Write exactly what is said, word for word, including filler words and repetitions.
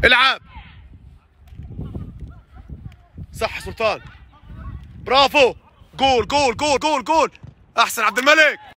العب صح سلطان، برافو، جول جول جول جول جول، احسن عبد الملك.